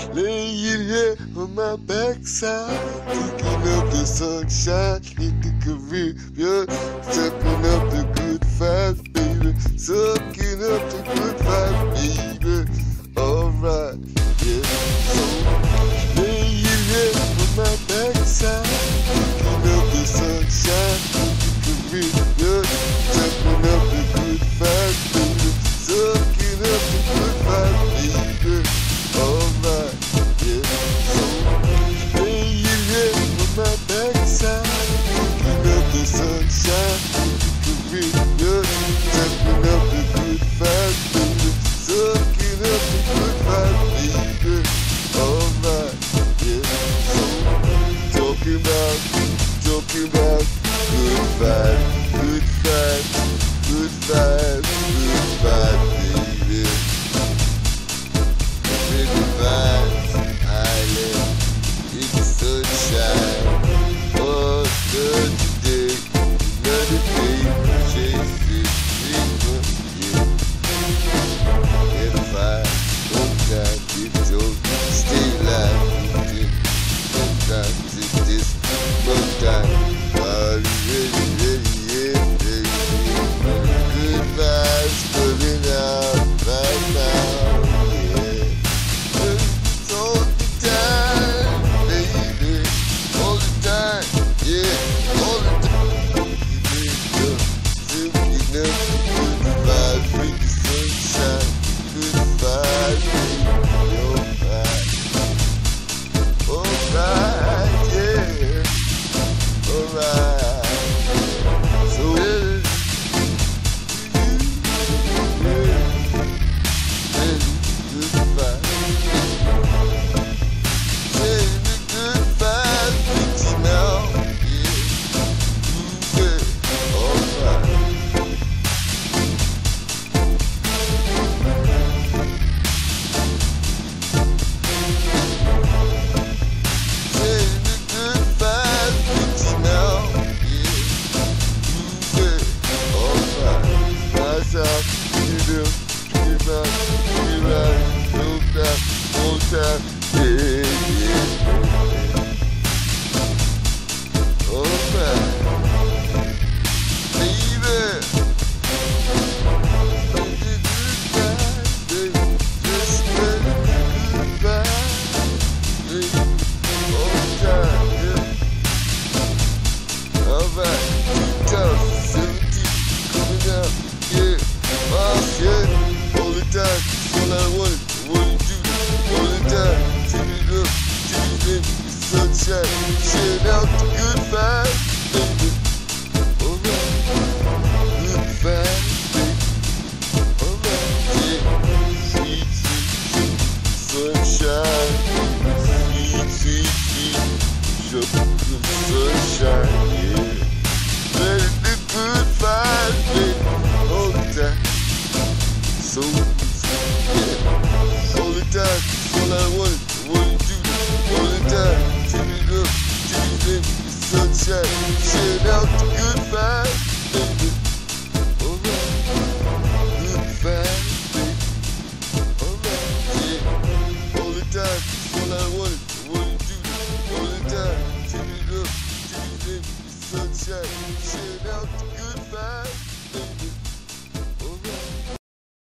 Laying here on my backside, thinking of the sunshine in the Caribbean, sucking up the good vibes, baby, sucking up the good vibes, baby. Alright, yeah. So laying here on my backside, thinking of the sunshine in the Caribbean, sucking up the good vibes, baby, sucking up the good vibes, baby. Alright, yeah. So laying here on my backside, thinking of the sunshine in the Caribbean, sucking up the good vibes, baby, sucking up the good vibes, baby. Alright, yeah. So talking about good vibes, good vibes, good vibes, good vibes, baby. Good vibes, island, it's the sunshine. Oh, good today, another day, chasing people, yeah. Get a vibe, don't got it, don't stay alive, yeah. Don't got it, this, don't got it, ready, yeah, baby. Good vibes coming out right now, yeah. All the time, baby, all the time, yeah, all the time. Silky good vibes, bring the sunshine, good vibes, baby, your vibe. Alright, yeah, alright. So yeah, good vibes. Shit out the good vibes, baby. Alright, good vibes, baby. Alright, yeah. Sweet, sweet, sunshine, sweet, sweet, sweet, sugar, sunshine, yeah. Ready the good vibes, baby. All the time, so yeah. All the time, all I want to do. All the time. Sunshine, shit out the good vibes, baby. Alright, good vibes, baby. Alright, yeah. All the time, all I wanna do. All the time, turn it up, sunshine, shit out the